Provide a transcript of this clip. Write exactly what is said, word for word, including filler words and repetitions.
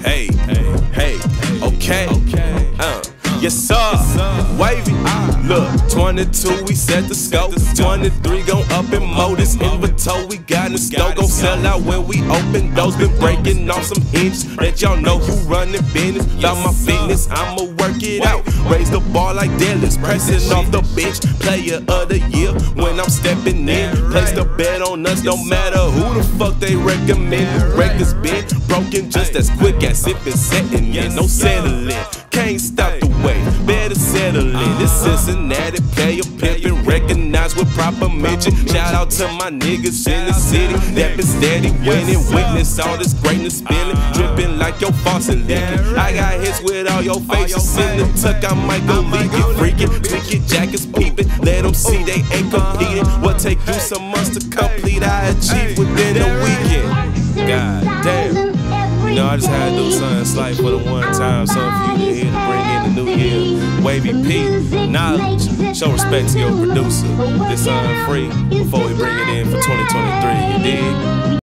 Hey, hey, okay, uh, yes sir, wavy. Look, twenty-two, we set the scope. twenty-three gon' up in motors. Inventory we got in the store. Gon' sell out when we open doors. Been breaking off some hinges. Let y'all know who running business. About my fitness, I'ma work it out. Raise the bar like Dallas. Pressing off the bench. Player of the year when I'm stepping in. Place the bet on us, no matter who the fuck they recommend. Records been broken just as quick as it been setting in. No settling, can't stop the way. Better settle in. This Cincinnati player pimpin', recognized with proper mention. Shout out to my niggas in the city that been steady winning. Witness all this greatness spilling, dripping like your faucet leaking. I got hits with all your faces in the tuck. I might go leak it, freaking, ticket jackets peeping. Let them see they ain't competing. What take you some months to complete, I achieve within a weekend. God damn. You know, I just had to do something slight for the one time, something for you to hear to bring in the new year. Wavy P, knowledge, show respect to your producer. This song free before we bring it in for twenty twenty-three, you dig?